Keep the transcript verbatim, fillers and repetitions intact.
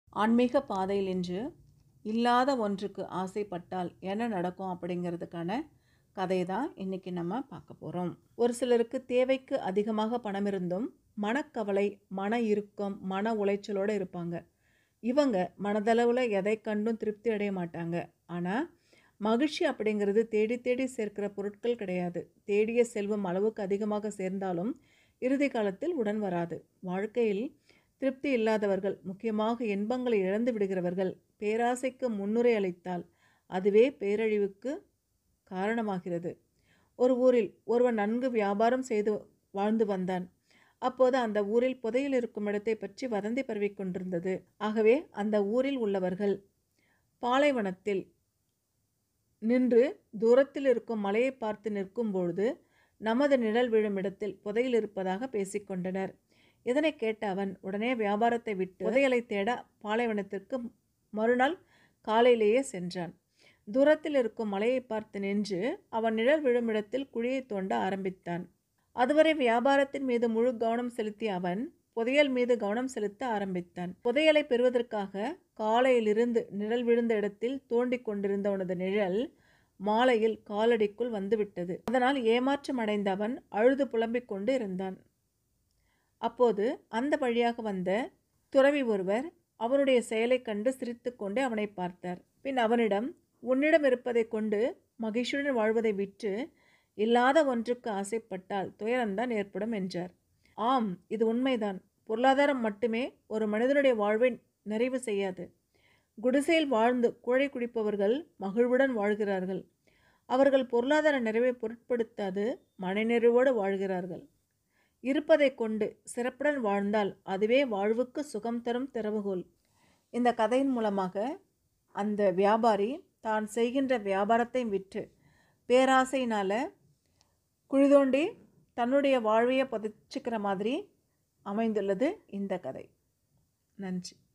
ஆன்மீக பாதையில் இன்று இல்லாத ஒன்றுக்கு ஆசைப்பட்டால் என்ன நடக்கும் அப்படிங்கிறதுக்கான கதை தான் இன்றைக்கி நம்ம பார்க்க போகிறோம். ஒரு சிலருக்கு தேவைக்கு அதிகமாக பணம் இருந்தும் மனக்கவலை, மன இறுக்கம், மன உளைச்சலோடு இருப்பாங்க. இவங்க மனதளவில் எதை கண்டும் திருப்தி அடைய மாட்டாங்க. ஆனால் மகிழ்ச்சி அப்படிங்கிறது தேடி தேடி சேர்க்கிற பொருட்கள் கிடையாது. தேடிய செல்வம் அளவுக்கு அதிகமாக சேர்ந்தாலும் இறுதி காலத்தில் உடன் வராது. வாழ்க்கையில் திருப்தி இல்லாதவர்கள், முக்கியமாக இன்பங்களை இழந்து விடுகிறவர்கள் பேராசைக்கு முன்னுரை அளித்தால் அதுவே பேரழிவுக்கு காரணமாகிறது. ஒரு ஊரில் ஒருவன் நன்கு வியாபாரம் செய்து வாழ்ந்து வந்தான். அப்போது அந்த ஊரில் புதையில் இருக்கும் இடத்தை பற்றி வதந்தி பரவிக் கொண்டிருந்தது. ஆகவே அந்த ஊரில் உள்ளவர்கள் பாலைவனத்தில் நின்று தூரத்தில் இருக்கும் மலையை பார்த்து நிற்கும் பொழுது நமது நிழல் விழும் இடத்தில் புதையில் இருப்பதாக பேசிக்கொண்டனர். இதனை கேட்ட அவன் உடனே வியாபாரத்தை விட்டு புதையலை தேட பாலைவனத்திற்கு மறுநாள் காலையிலேயே சென்றான். தூரத்தில் இருக்கும் மலையை பார்த்து நின்று அவன் நிழல் விழும் இடத்தில் குழியை தோண்ட ஆரம்பித்தான். அதுவரை வியாபாரத்தின் மீது முழு கவனம் செலுத்திய அவன் புதையல் மீது கவனம் செலுத்த ஆரம்பித்தான். புதையலை பெறுவதற்காக காலையிலிருந்து நிழல் விழுந்த இடத்தில் தோண்டி கொண்டிருந்தவனது நிழல் மாலையில் காலடிக்குள் வந்துவிட்டது. அதனால் ஏமாற்றம் அடைந்த அவன் அழுது புலம்பிக் கொண்டு இருந்தான். அப்போது அந்த வழியாக வந்த துறவி ஒருவர் அவனுடைய செயலை கண்டு சிரித்து கொண்டு அவனை பார்த்தார். பின் அவனிடம், உன்னிடம் இருப்பதை கொண்டு மகிழ்ச்சியுடன் வாழ்வதை விற்று இல்லாத ஒன்றுக்கு ஆசைப்பட்டால் துயரம்தான் ஏற்படும் என்றார். ஆம், இது உண்மைதான். பொருளாதாரம் மட்டுமே ஒரு மனிதனுடைய வாழ்வை நிறைவு செய்யாது. குடிசையில் வாழ்ந்து குழை குடிப்பவர்கள் மகிழ்வுடன் வாழ்கிறார்கள். அவர்கள் பொருளாதார நிறைவை பொருட்படுத்தாது மனநிறைவோடு வாழ்கிறார்கள். இருப்பதை கொண்டு சிறப்புடன் வாழ்ந்தால் அதுவே வாழ்வுக்கு சுகம் தரும் திறவுகோல். இந்த கதையின் மூலமாக அந்த வியாபாரி தான் செய்கின்ற வியாபாரத்தை விற்று பேராசையினால் குழிதோண்டி தன்னுடைய வாழ்வையை புதைச்சிக்கிற மாதிரி அமைந்துள்ளது இந்த கதை. நன்றி.